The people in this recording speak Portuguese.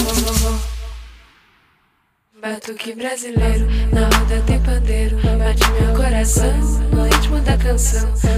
Batuque brasileiro, na roda tem pandeiro. Bate meu coração no ritmo da canção.